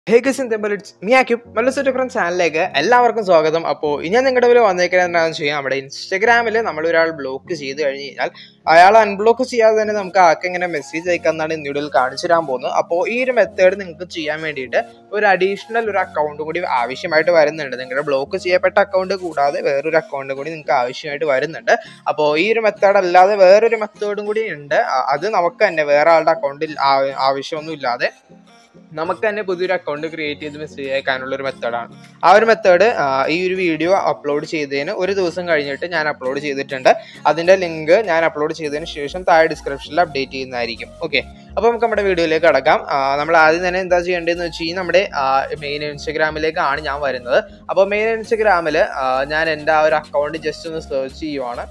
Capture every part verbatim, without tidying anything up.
Hey guys, it's 𝓛𝓲𝓷𝓴𝓼 ചാനലിലേക്ക് എല്ലാവർക്കും സ്വാഗതം. അപ്പോൾ ഇനി ഞാൻ നിങ്ങളുടെ മുന്നിൽ വന്നേക്കുന്നത് എന്താണെന്ന് വെച്ചാൽ നമ്മുടെ ഇൻസ്റ്റാഗ്രാമിൽ നമ്മൾ ഒരാൾ ബ്ലോക്ക് ചെയ്ത് കഴിഞ്ഞ് കഴിഞ്ഞാൽ അയാൾ അൺബ്ലോക്ക് ചെയ്യാതെ തന്നെ നമുക്ക് ആർക്ക് എങ്ങനെ മെസ്സേജ് അയക്കാമെന്നാണ് ഇന്ന് വീഡിയോയിൽ കാണിച്ചു തരാൻ പോകുന്നത്. അപ്പോൾ ഈ ഒരു മെത്തേഡ് നിങ്ങൾക്ക് ചെയ്യാൻ വേണ്ടിയിട്ട് ഒരു അഡീഷണൽ ഒരു അക്കൗണ്ട് കൂടി ആവശ്യമായിട്ട് വരുന്നുണ്ട്. നിങ്ങളുടെ ബ്ലോക്ക് ചെയ്യപ്പെട്ട അക്കൗണ്ട് കൂടാതെ വേറൊരു അക്കൗണ്ട് കൂടി നിങ്ങൾക്ക് ആവശ്യമായിട്ട് വരുന്നുണ്ട്. അപ്പോൾ ഈ ഒരു മെത്തേഡ് അല്ലാതെ വേറൊരു മെത്തേഡും കൂടി ഉണ്ട്. അത് നമുക്ക് തന്നെ വേറെ ആളുടെ അക്കൗണ്ടിൽ ആവശ്യമൊന്നും ഇല്ലാതെ നമുക്ക് തന്നെ പുതിയൊരു അക്കൗണ്ട് ക്രിയേറ്റ് ചെയ്ത് മെസ്സേജ് അയക്കാനുള്ള ഒരു മെത്തേഡാണ്. ആ ഒരു മെത്തേഡ് ഈ ഒരു വീഡിയോ അപ്ലോഡ് ചെയ്തതിന് ഒരു ദിവസം കഴിഞ്ഞിട്ട് ഞാൻ അപ്ലോഡ് ചെയ്തിട്ടുണ്ട്. അതിൻ്റെ ലിങ്ക് ഞാൻ അപ്ലോഡ് ചെയ്തതിന് ശേഷം താഴെ ഡിസ്ക്രിപ്ഷനിൽ അപ്ഡേറ്റ് ചെയ്യുന്നതായിരിക്കും. ഓക്കെ, അപ്പോൾ നമുക്ക് നമ്മുടെ വീഡിയോയിലേക്ക് കടക്കാം. നമ്മൾ ആദ്യം തന്നെ എന്താ ചെയ്യേണ്ടതെന്ന് വെച്ച് കഴിഞ്ഞാൽ നമ്മുടെ മെയിൻ ഇൻസ്റ്റഗ്രാമിലേക്കാണ് ഞാൻ വരുന്നത്. അപ്പോൾ മെയിൻ ഇൻസ്റ്റഗ്രാമിൽ ഞാൻ എൻ്റെ ആ ഒരു അക്കൗണ്ട് ജസ്റ്റ് ഒന്ന് സെർച്ച് ചെയ്യുവാണ്.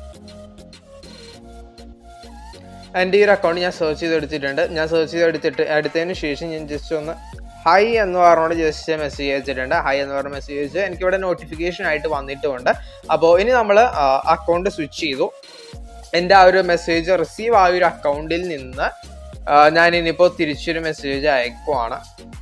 എൻ്റെ ഈ ഒരു അക്കൗണ്ട് ഞാൻ സെർച്ച് ചെയ്തെടുത്തിട്ടുണ്ട്. ഞാൻ സെർച്ച് ചെയ്തെടുത്തിട്ട് എടുത്തതിന് ശേഷം ഞാൻ ജസ്റ്റ് ഒന്ന് ഹൈ എന്ന് പറഞ്ഞുകൊണ്ട് ജസ്റ്റ് മെസ്സേജ് അയച്ചിട്ടുണ്ട്. ഹൈ എന്ന് പറഞ്ഞ മെസ്സേജ് അയച്ച് എനിക്കിവിടെ നോട്ടിഫിക്കേഷൻ ആയിട്ട് വന്നിട്ടുമുണ്ട്. അപ്പോൾ ഇനി നമ്മൾ അക്കൗണ്ട് സ്വിച്ച് ചെയ്തു. എൻ്റെ ആ ഒരു മെസ്സേജ് റിസീവ് ആയ ഒരു അക്കൗണ്ടിൽ നിന്ന് ഞാൻ ഇനിയിപ്പോൾ തിരിച്ചൊരു മെസ്സേജ് അയക്കുവാണ്.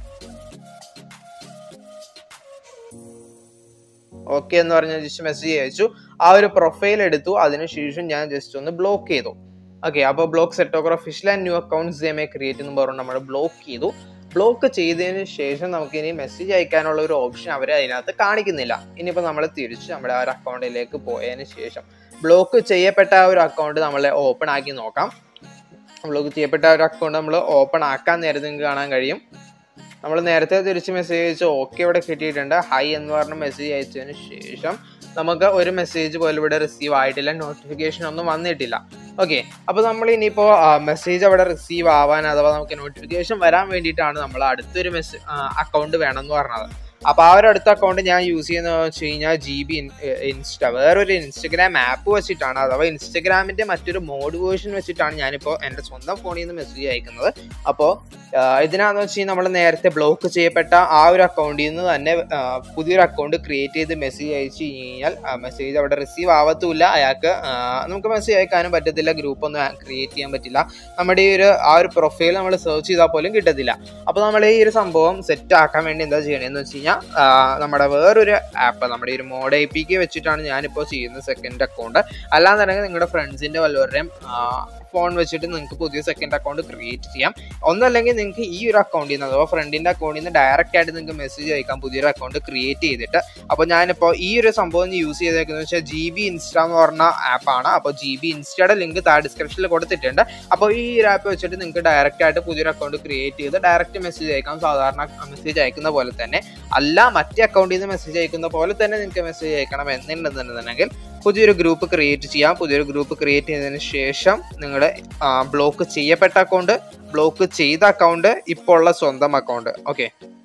ഓക്കെ എന്ന് പറഞ്ഞ ജസ്റ്റ് മെസ്സേജ് അയച്ചു. ആ ഒരു പ്രൊഫൈൽ എടുത്തു. അതിനുശേഷം ഞാൻ ജസ്റ്റ് ഒന്ന് ബ്ലോക്ക് ചെയ്തു. ഓക്കെ, അപ്പോൾ block 𝓵𝓱𝓚 official and new accounts 𝓬𝓚 create എന്ന് പറഞ്ഞു നമ്മൾ ബ്ലോക്ക് ചെയ്തു. ബ്ലോക്ക് ചെയ്തതിന് ശേഷം നമുക്ക് ഇനി മെസ്സേജ് അയക്കാനുള്ള ഒരു ഓപ്ഷൻ അവർ അതിനകത്ത് കാണിക്കുന്നില്ല. ഇനിയിപ്പോൾ നമ്മൾ തിരിച്ച് നമ്മുടെ ആ ഒരു അക്കൗണ്ടിലേക്ക് പോയതിന് ശേഷം ബ്ലോക്ക് ചെയ്യപ്പെട്ട ആ ഒരു അക്കൗണ്ട് നമ്മൾ ഓപ്പൺ ആക്കി നോക്കാം. ബ്ലോക്ക് ചെയ്യപ്പെട്ട ഒരു അക്കൗണ്ട് നമ്മൾ ഓപ്പൺ ആക്കാൻ നേരത്തെ നിങ്ങൾക്ക് കാണാൻ കഴിയും. നമ്മൾ നേരത്തെ തിരിച്ച് മെസ്സേജ് അയച്ച് ഓക്കെ ഇവിടെ കിട്ടിയിട്ടുണ്ട്. ഹൈ എന്ന് പറഞ്ഞ മെസ്സേജ് അയച്ചതിന് ശേഷം നമുക്ക് ഒരു മെസ്സേജ് പോലും ഇവിടെ റിസീവ് ആയിട്ടില്ല, നോട്ടിഫിക്കേഷൻ ഒന്നും വന്നിട്ടില്ല. ഓക്കെ, അപ്പോൾ നമ്മൾ ഇനിയിപ്പോൾ മെസ്സേജ് അവിടെ റിസീവ് ആവാൻ അഥവാ നമുക്ക് നോട്ടിഫിക്കേഷൻ വരാൻ വേണ്ടിയിട്ടാണ് നമ്മൾ അടുത്തൊരു മെസ്സേജ് അക്കൗണ്ട് വേണമെന്ന് പറഞ്ഞത്. അപ്പോൾ ആ ഒരു അടുത്ത അക്കൗണ്ട് ഞാൻ യൂസ് ചെയ്യുന്നത് വെച്ച് കഴിഞ്ഞാൽ ജി ബി ഇൻസ്റ്റ വേറൊരു ഇൻസ്റ്റഗ്രാം ആപ്പ് വെച്ചിട്ടാണ്, അഥവാ ഇൻസ്റ്റഗ്രാമിൻ്റെ മറ്റൊരു മോഡ് വേർഷൻ വെച്ചിട്ടാണ് ഞാനിപ്പോൾ എൻ്റെ സ്വന്തം ഫോണിൽ നിന്ന് മെസ്സേജ് അയക്കുന്നത്. അപ്പോൾ ഇതിനാന്ന് വെച്ച് കഴിഞ്ഞാൽ നമ്മൾ നേരത്തെ ബ്ലോക്ക് ചെയ്യപ്പെട്ട ആ ഒരു അക്കൗണ്ടിൽ നിന്ന് തന്നെ പുതിയൊരു അക്കൗണ്ട് ക്രിയേറ്റ് ചെയ്ത് മെസ്സേജ് അയച്ചു കഴിഞ്ഞാൽ മെസ്സേജ് അവിടെ റിസീവ് ആവത്തുമില്ല. അയാൾക്ക് നമുക്ക് മെസ്സേജ് അയക്കാനും പറ്റത്തില്ല, ഗ്രൂപ്പൊന്നും ക്രിയേറ്റ് ചെയ്യാൻ പറ്റില്ല, നമ്മുടെ ഈ ഒരു ആ ഒരു പ്രൊഫൈൽ നമ്മൾ സെർച്ച് ചെയ്താൽ പോലും കിട്ടത്തില്ല. അപ്പോൾ നമ്മൾ ഈ ഒരു സംഭവം സെറ്റ് ആക്കാൻ വേണ്ടി എന്താ ചെയ്യണമെന്ന് വെച്ച് കഴിഞ്ഞാൽ നമ്മുടെ വേറൊരു ആപ്പ് നമ്മുടെ ഈ ഒരു മോഡ് ഐ പി കെ വെച്ചിട്ടാണ് ഞാനിപ്പോൾ ചെയ്യുന്ന സെക്കൻഡ് അക്കൗണ്ട്. അല്ലാന്നുണ്ടെങ്കിൽ നിങ്ങളുടെ ഫ്രണ്ട്സിൻ്റെ വല്ലവരുടെയും ഫോൺ വെച്ചിട്ട് നിങ്ങൾക്ക് പുതിയ സെക്കൻഡ് അക്കൗണ്ട് ക്രിയേറ്റ് ചെയ്യാം. ഒന്നല്ലെങ്കിൽ നിങ്ങൾക്ക് ഈ ഒരു അക്കൗണ്ടിൽ നിന്ന് അഥവാ ഫ്രണ്ടിൻ്റെ അക്കൗണ്ടിൽ നിന്ന് ഡയറക്റ്റ് ആയിട്ട് നിങ്ങൾക്ക് മെസ്സേജ് അയക്കാം പുതിയൊരു അക്കൗണ്ട് ക്രിയേറ്റ് ചെയ്തിട്ട്. അപ്പോൾ ഞാനിപ്പോൾ ഈ ഒരു സംഭവം യൂസ് ചെയ്തേക്കുന്നത് വെച്ചാൽ ജി ബി ഇൻസ്റ്റ എന്ന് പറഞ്ഞ ആപ്പാണ്. അപ്പോൾ ജി ബി ഇൻസ്റ്റയുടെ ലിങ്ക് താഴെ ഡിസ്ക്രിപ്ഷനിൽ കൊടുത്തിട്ടുണ്ട്. അപ്പോൾ ഈ ഒരു ആപ്പ് വെച്ചിട്ട് നിങ്ങൾക്ക് ഡയറക്റ്റ് ആയിട്ട് പുതിയൊരു അക്കൗണ്ട് ക്രിയേറ്റ് ചെയ്ത് ഡയറക്റ്റ് മെസ്സേജ് അയക്കാം, സാധാരണ മെസ്സേജ് അയക്കുന്ന പോലെ തന്നെ. അല്ല, മറ്റേ അക്കൗണ്ടിൽ നിന്ന് മെസ്സേജ് അയക്കുന്ന പോലെ തന്നെ നിങ്ങൾക്ക് മെസ്സേജ് അയക്കണം എന്നുണ്ടെന്നുണ്ടെങ്കിൽ പുതിയൊരു ഗ്രൂപ്പ് ക്രിയേറ്റ് ചെയ്യാം. പുതിയൊരു ഗ്രൂപ്പ് ക്രിയേറ്റ് ചെയ്തതിന് ശേഷം നിങ്ങളുടെ ബ്ലോക്ക് ചെയ്യപ്പെട്ട അക്കൗണ്ട്, ബ്ലോക്ക് ചെയ്ത അക്കൗണ്ട്, ഇപ്പോൾ ഉള്ള സ്വന്തം അക്കൗണ്ട്, ഓക്കെ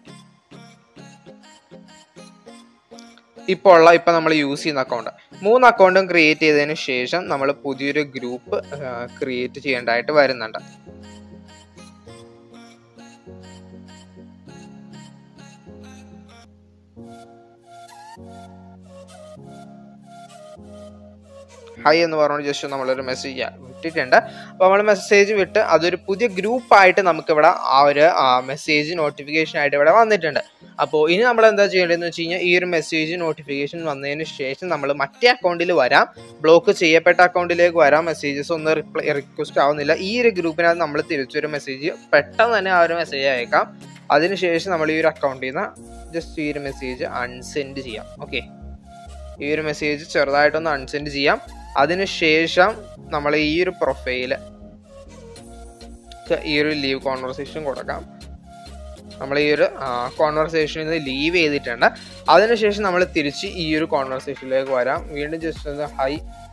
ഇപ്പോൾ ഉള്ള ഇപ്പം നമ്മൾ യൂസ് ചെയ്യുന്ന അക്കൗണ്ട്, മൂന്ന് അക്കൗണ്ടും ക്രിയേറ്റ് ചെയ്തതിന് ശേഷം നമ്മൾ പുതിയൊരു ഗ്രൂപ്പ് ക്രിയേറ്റ് ചെയ്യേണ്ടതായിട്ട് വരുന്നുണ്ട്. ഹൈ എന്ന് പറഞ്ഞുകൊണ്ട് ജസ്റ്റ് നമ്മളൊരു മെസ്സേജ് വിട്ടിട്ടുണ്ട്. അപ്പോൾ നമ്മൾ മെസ്സേജ് വിട്ട് അതൊരു പുതിയ ഗ്രൂപ്പായിട്ട് നമുക്കിവിടെ ആ ഒരു മെസ്സേജ് നോട്ടിഫിക്കേഷൻ ആയിട്ട് ഇവിടെ വന്നിട്ടുണ്ട്. അപ്പോൾ ഇനി നമ്മൾ എന്താ ചെയ്യേണ്ടതെന്ന് വെച്ച് കഴിഞ്ഞാൽ ഈ ഒരു മെസ്സേജ് നോട്ടിഫിക്കേഷൻ വന്നതിന് ശേഷം നമ്മൾ മറ്റേ അക്കൗണ്ടിൽ വരാം, ബ്ലോക്ക് ചെയ്യപ്പെട്ട അക്കൗണ്ടിലേക്ക് വരാം. മെസ്സേജസ് ഒന്നും റിപ്ലൈ റിക്വസ്റ്റ് ആവുന്നില്ല. ഈ ഒരു ഗ്രൂപ്പിനകത്ത് നമ്മൾ തിരിച്ചൊരു മെസ്സേജ് പെട്ടെന്ന് തന്നെ ആ ഒരു മെസ്സേജ് അയക്കാം. അതിനുശേഷം നമ്മൾ ഈ ഒരു അക്കൗണ്ടിൽ നിന്ന് ജസ്റ്റ് ഈ ഒരു മെസ്സേജ് അൺസെൻഡ് ചെയ്യാം. ഓക്കെ, ഈ ഒരു മെസ്സേജ് ചെറുതായിട്ടൊന്ന് അൺസെൻഡ് ചെയ്യാം. അതിനുശേഷം നമ്മൾ ഈ ഒരു പ്രൊഫൈല് ഈ ഒരു ലീവ് കോൺവെർസേഷൻ കൊടുക്കാം. നമ്മൾ ഈ ഒരു കോൺവെർസേഷനിൽ നിന്ന് ലീവ് ചെയ്തിട്ടുണ്ട്. അതിനുശേഷം നമ്മൾ തിരിച്ച് ഈ ഒരു കോൺവെർസേഷനിലേക്ക് വരാം. വീണ്ടും ജസ്റ്റ് ഒന്ന് ഹൈ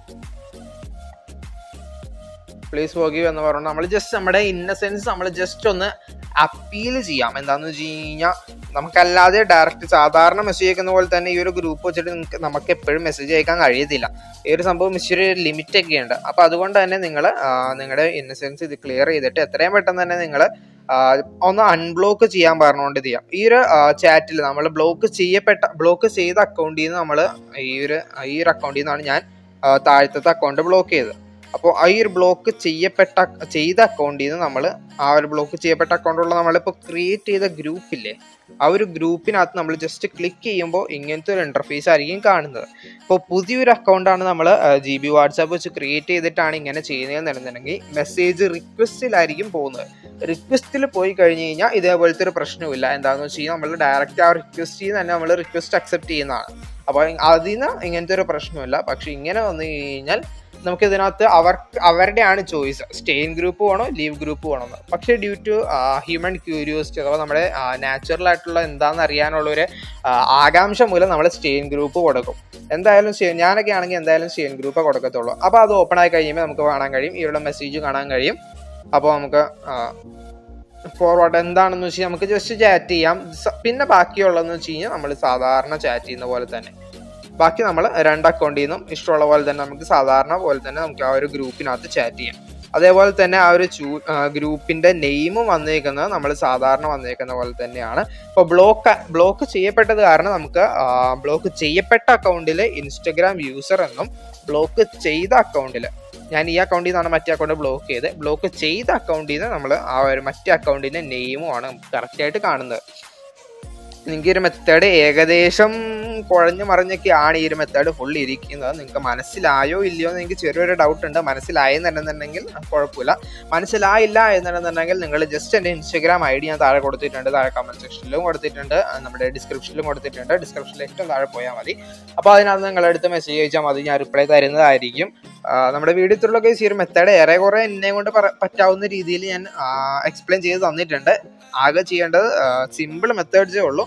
പ്ലീസ് ഫോർഗീവ് എന്ന് പറഞ്ഞു നമ്മൾ ജസ്റ്റ് നമ്മുടെ ഇന്നസെൻസ് നമ്മൾ ജസ്റ്റ് ഒന്ന് അപ്പീൽ ചെയ്യാം. എന്താണെന്ന് വെച്ച് കഴിഞ്ഞാൽ നമുക്കല്ലാതെ ഡയറക്റ്റ് സാധാരണ മെസ്സേജ് അയക്കുന്ന പോലെ തന്നെ ഈ ഒരു ഗ്രൂപ്പ് വെച്ചിട്ട് നിങ്ങൾക്ക് നമുക്ക് എപ്പോഴും മെസ്സേജ് അയക്കാൻ കഴിയത്തില്ല. ഈ ഒരു സംഭവം ഇച്ചിരി ലിമിറ്റൊക്കെ ഉണ്ട്. അപ്പോൾ അതുകൊണ്ട് തന്നെ നിങ്ങൾ നിങ്ങളുടെ ഇന്നസെൻസ് ഇത് ക്ലിയർ ചെയ്തിട്ട് എത്രയും പെട്ടെന്ന് തന്നെ നിങ്ങൾ ഒന്ന് അൺബ്ലോക്ക് ചെയ്യാൻ പറഞ്ഞുകൊണ്ട് ചെയ്യാം. ഈ ഒരു ചാറ്റിൽ നമ്മൾ ബ്ലോക്ക് ചെയ്യപ്പെട്ട ബ്ലോക്ക് ചെയ്ത അക്കൗണ്ടിൽ നിന്ന് നമ്മൾ ഈ ഒരു ഈ ഒരു അക്കൗണ്ടിൽ നിന്നാണ് ഞാൻ താഴത്തെ അക്കൗണ്ട് ബ്ലോക്ക് ചെയ്തത്. അപ്പോൾ ആ ഒരു ബ്ലോക്ക് ചെയ്യപ്പെട്ട ചെയ്ത അക്കൗണ്ടിൽ നിന്ന് നമ്മൾ ആ ഒരു ബ്ലോക്ക് ചെയ്യപ്പെട്ട അക്കൗണ്ടുള്ള നമ്മളിപ്പോൾ ക്രിയേറ്റ് ചെയ്ത ഗ്രൂപ്പില്ലേ, ആ ഒരു ഗ്രൂപ്പിനകത്ത് നമ്മൾ ജസ്റ്റ് ക്ലിക്ക് ചെയ്യുമ്പോൾ ഇങ്ങനത്തെ ഒരു ഇൻ്റർഫേസ് ആയിരിക്കും കാണുന്നത്. ഇപ്പോൾ പുതിയൊരു അക്കൗണ്ടാണ് നമ്മൾ ജി ബി വാട്സാപ്പ് വെച്ച് ക്രിയേറ്റ് ചെയ്തിട്ടാണ് ഇങ്ങനെ ചെയ്യുന്നതെന്നുണ്ടെന്നുണ്ടെങ്കിൽ മെസ്സേജ് റിക്വസ്റ്റിലായിരിക്കും പോകുന്നത്. റിക്വസ്റ്റിൽ പോയി കഴിഞ്ഞ് കഴിഞ്ഞാൽ ഇതേപോലത്തെ ഒരു പ്രശ്നമില്ല. എന്താണെന്ന് വെച്ച് കഴിഞ്ഞാൽ നമ്മൾ ഡയറക്റ്റ് ആ റിക്വസ്റ്റ് ചെയ്യുന്ന തന്നെ നമ്മൾ റിക്വസ്റ്റ് അക്സെപ്റ്റ് ചെയ്യുന്നതാണ്. അപ്പോൾ അതിന് ഇങ്ങനത്തെ ഒരു പ്രശ്നമില്ല. പക്ഷെ ഇങ്ങനെ വന്നു കഴിഞ്ഞാൽ നമുക്ക് ഇതിനകത്ത് അവർക്ക് അവരുടെയാണ് ചോയ്സ്, സ്റ്റെയിൻ ഗ്രൂപ്പ് വേണോ ലീവ് ഗ്രൂപ്പ് വേണോ എന്ന്. പക്ഷേ ഡ്യൂ ടു ഹ്യൂമൻ ക്യൂരിയോസിറ്റി അഥവാ നമ്മുടെ നാച്ചുറൽ ആയിട്ടുള്ള എന്താണെന്ന് അറിയാനുള്ളൊരു ആകാംക്ഷ മൂലം നമ്മൾ സ്റ്റെയിൻ ഗ്രൂപ്പ് കൊടുക്കും. എന്തായാലും ഞാനൊക്കെ ആണെങ്കിൽ എന്തായാലും സ്റ്റെയിൻ ഗ്രൂപ്പ് കൊടുക്കത്തുള്ളൂ. അപ്പോൾ അത് ഓപ്പൺ ആയി കഴിയുമ്പോൾ നമുക്ക് കാണാൻ കഴിയും, ഇവരുടെ മെസ്സേജ് കാണാൻ കഴിയും. അപ്പോൾ നമുക്ക് ഫോർവേഡ് എന്താണെന്ന് വെച്ച് കഴിഞ്ഞാൽ നമുക്ക് ജസ്റ്റ് ചാറ്റ് ചെയ്യാം. പിന്നെ ബാക്കിയുള്ളതെന്ന് വെച്ച് കഴിഞ്ഞാൽ നമ്മൾ സാധാരണ ചാറ്റ് ചെയ്യുന്ന പോലെ തന്നെ ബാക്കി നമ്മൾ രണ്ട് അക്കൗണ്ടിൽ നിന്നും ഇഷ്ടമുള്ള പോലെ തന്നെ നമുക്ക് സാധാരണ പോലെ തന്നെ നമുക്ക് ആ ഒരു ഗ്രൂപ്പിനകത്ത് ചാറ്റ് ചെയ്യാം. അതേപോലെ തന്നെ ആ ഒരു ചൂ ഗ്രൂപ്പിൻ്റെ നെയിമും വന്നേക്കുന്നത് നമ്മൾ സാധാരണ വന്നേക്കുന്ന പോലെ തന്നെയാണ്. ഇപ്പോൾ ബ്ലോക്ക് ബ്ലോക്ക് ചെയ്യപ്പെട്ടത് കാരണം നമുക്ക് ബ്ലോക്ക് ചെയ്യപ്പെട്ട അക്കൗണ്ടിൽ ഇൻസ്റ്റഗ്രാം യൂസർ എന്നും ബ്ലോക്ക് ചെയ്ത അക്കൗണ്ടിൽ ഞാൻ ഈ അക്കൗണ്ടിൽ നിന്നാണ് മറ്റേ അക്കൗണ്ട് ബ്ലോക്ക് ചെയ്ത് ബ്ലോക്ക് ചെയ്ത അക്കൗണ്ടിൽ നിന്ന് നമ്മൾ ആ ഒരു മറ്റേ അക്കൗണ്ടിൻ്റെ നെയിമുമാണ് കറക്റ്റായിട്ട് കാണുന്നത്. നിങ്ങൾക്ക് ഒരു മെത്തേഡ് ഏകദേശം കുഴഞ്ഞു മറിഞ്ഞൊക്കെയാണ് ഈ ഒരു മെത്തേഡ് ഫുൾ ഇരിക്കുന്നത്. നിങ്ങൾക്ക് മനസ്സിലായോ ഇല്ലയോ എന്ന് എനിക്ക് ചെറിയൊരു ഡൗട്ട് ഉണ്ട്. മനസ്സിലായെന്നുണ്ടെന്നുണ്ടെങ്കിൽ കുഴപ്പമില്ല, മനസ്സിലായില്ല എന്നുണ്ടെന്നുണ്ടെങ്കിൽ നിങ്ങൾ ജസ്റ്റ് എൻ്റെ ഇൻസ്റ്റാഗ്രാം ഐ ഡി ഞാൻ താഴെ കൊടുത്തിട്ടുണ്ട്, താഴെ കമൻറ്റ് സെക്ഷനിലും കൊടുത്തിട്ടുണ്ട്, നമ്മുടെ ഡിസ്ക്രിപ്ഷനിലും കൊടുത്തിട്ടുണ്ട്. ഡിസ്ക്രിപ്ഷനിൽ ഏറ്റവും താഴെ പോയാൽ മതി. അപ്പോൾ അതിനകത്ത് നിങ്ങളെടുത്ത് മെസ്സേജ് അയച്ചാൽ മതി, ഞാൻ റിപ്ലൈ തരുന്നതായിരിക്കും. നമ്മുടെ വീഡിയോത്തിലുള്ള ഈ ഒരു മെത്തേഡ് ഏറെ കുറെ എന്നെ കൊണ്ട് പറ്റാവുന്ന രീതിയിൽ ഞാൻ എക്സ്പ്ലെയിൻ ചെയ്ത് തന്നിട്ടുണ്ട്. ആകെ ചെയ്യേണ്ടത് സിമ്പിൾ മെത്തേഡ്സേ ഉള്ളൂ.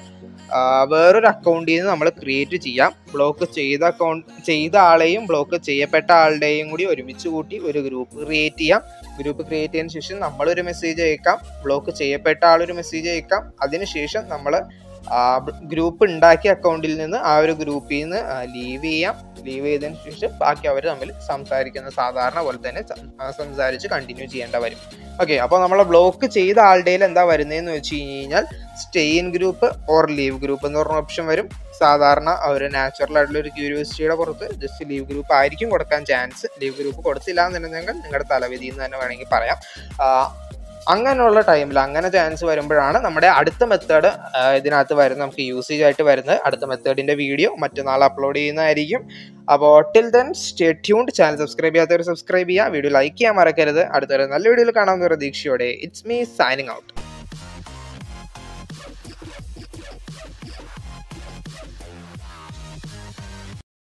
വേറൊരു അക്കൗണ്ടിൽ നിന്ന് നമ്മൾ ക്രിയേറ്റ് ചെയ്യാം. ബ്ലോക്ക് ചെയ്ത അക്കൗണ്ട് ചെയ്ത ആളെയും ബ്ലോക്ക് ചെയ്യപ്പെട്ട ആളുടെയും കൂടി ഒരുമിച്ച് കൂട്ടി ഒരു ഗ്രൂപ്പ് ക്രിയേറ്റ് ചെയ്യാം. ഗ്രൂപ്പ് ക്രിയേറ്റ് ചെയ്തതിന് ശേഷം നമ്മളൊരു മെസ്സേജ് അയക്കാം, ബ്ലോക്ക് ചെയ്യപ്പെട്ട ആളൊരു മെസ്സേജ് അയക്കാം. അതിനുശേഷം നമ്മൾ ഗ്രൂപ്പ് ഉണ്ടാക്കിയ അക്കൗണ്ടിൽ നിന്ന് ആ ഒരു ഗ്രൂപ്പിൽ നിന്ന് ലീവ് ചെയ്യാം. ലീവ് ചെയ്തതിന് ശേഷം ബാക്കി അവർ തമ്മിൽ സംസാരിക്കുന്ന സാധാരണ പോലെ തന്നെ സംസാരിച്ച് കണ്ടിന്യൂ ചെയ്യേണ്ട വരും. ഓക്കെ, അപ്പോൾ നമ്മൾ ബ്ലോക്ക് ചെയ്ത ആളുടെ എന്താ വരുന്നതെന്ന് വെച്ച് കഴിഞ്ഞ് കഴിഞ്ഞാൽ stay in group or leave group എന്ന് പറഞ്ഞ ഓപ്ഷൻ വരും. സാധാരണ ഒരു നാച്ചുറൽ ആയിട്ടുള്ള ഒരു ക്യൂരിയോസിറ്റിയുടെ പുറത്ത് ജസ്റ്റ് ലീവ് ഗ്രൂപ്പ് ആയിരിക്കും കൊടുക്കാൻ ചാൻസ്. ലീവ് ഗ്രൂപ്പ് കൊടുത്തില്ല എന്നുണ്ടെങ്കിൽ നിങ്ങളുടെ തലവിധി എന്ന് തന്നെ വേണമെങ്കിൽ പറയാം. അങ്ങനെയുള്ള ടൈമിൽ അങ്ങനെ ചാൻസ് വരുമ്പോഴാണ് നമ്മുടെ അടുത്ത മെത്തേഡ് ഇതിനകത്ത് വരുന്നത്, നമുക്ക് യൂസേജ് ആയിട്ട് വരുന്നത്. അടുത്ത മെത്തേഡിന്റെ വീഡിയോ മറ്റന്നാൾ അപ്ലോഡ് ചെയ്യുന്നതായിരിക്കും. അപ്പോൾ till then stay tuned. Channel subscribe ചെയ്യാത്തവർ സബ്സ്ക്രൈബ് ചെയ്യുക, വീഡിയോ ലൈക്ക് ചെയ്യാൻ മറക്കരുത്. അടുത്തൊരു നല്ല വീഡിയോയിൽ കാണാവുന്ന പ്രതീക്ഷയോടെ ഇറ്റ്സ് മീ സൈനിങ് ഔട്ട്.